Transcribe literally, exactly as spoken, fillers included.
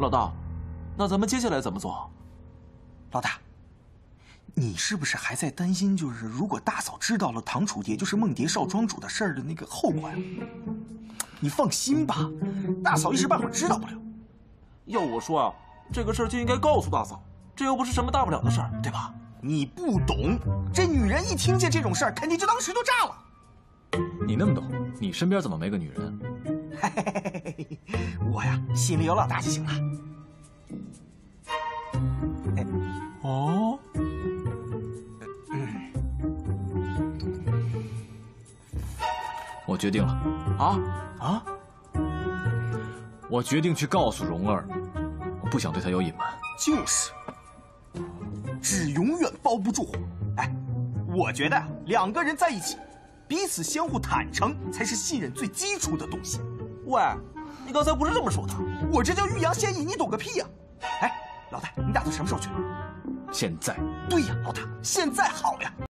老大，那咱们接下来怎么做？ 老大，你是不是还在担心，就是如果大嫂知道了唐楚也就是梦蝶少庄主的事儿的那个后果呀？你放心吧，大嫂一时半会儿知道不了。 要我说啊，这个事儿就应该告诉大嫂，这又不是什么大不了的事儿，对吧？ 你不懂，这女人一听见这种事儿，肯定就当石头炸了。 你那么懂，你身边怎么没个女人？ 嘿嘿嘿嘿，我呀，心里有老大就行了。哎， 哦， 嗯， 我决定了。 啊啊！ 我决定去告诉蓉儿，我不想对她有隐瞒。 就是，纸永远包不住火。哎，我觉得呀，两个人在一起，彼此相互坦诚，才是信任最基础的东西。 喂，你刚才不是这么说的？ 我这叫欲扬先抑，你懂个屁呀！哎，老大，你打算什么时候去？ 现在。 对呀，老大，现在好呀。